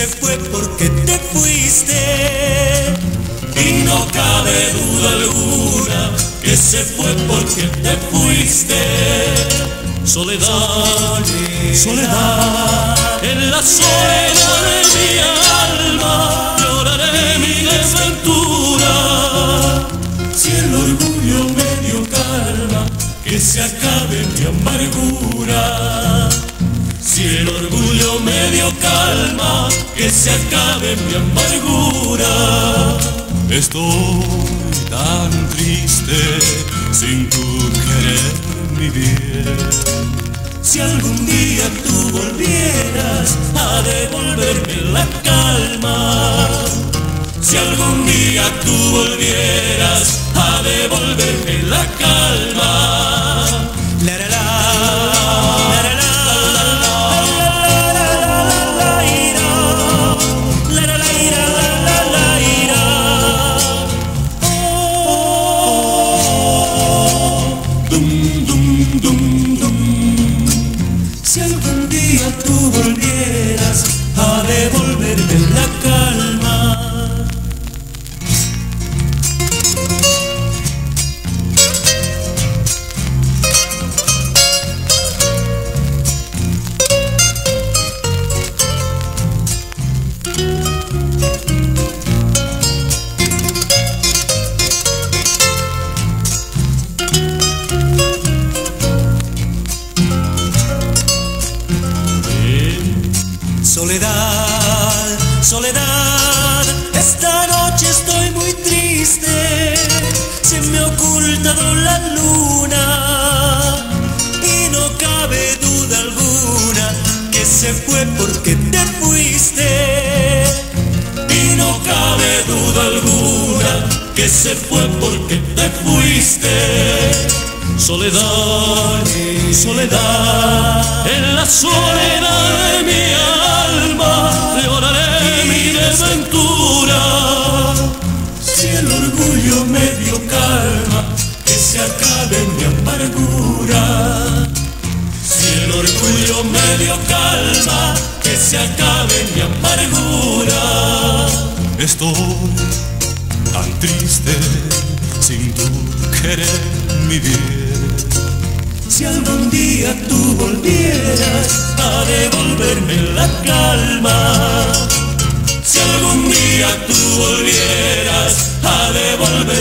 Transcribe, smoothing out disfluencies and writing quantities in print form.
se fue porque te fuiste. Y no cabe duda alguna que se fue porque te fuiste. Soledad, soledad, en la soledad de mi alma lloraré mi desventura. Si el orgullo me dio calma, que se acabe mi amargura. Si el orgullo me dio calma, que se acabe mi amargura. Estoy tan triste sin tu querer, mi bien. Si algún día tú volvieras a devolverme la calma, si algún día tú volvieras a devolverme la calma, la la la, la la la, la la la, la la la, dum dum dum dum. Si algún día tú volvieras a devolverme la calma. Soledad, soledad, esta noche estoy muy triste. Se me ha ocultado la luna y no cabe duda alguna que se fue porque te fuiste. Y no cabe duda alguna que se fue porque te fuiste. Soledad, soledad, en la soledad de mi alma lloraré mi desventura. Si el orgullo me dio calma, que se acabe mi amargura. Si el orgullo me dio calma, que se acabe mi amargura. Estoy tan triste sin tu querer, mi bien. Si algún día tú volvieras a devolverme la calma, si algún día tú volvieras a devolverme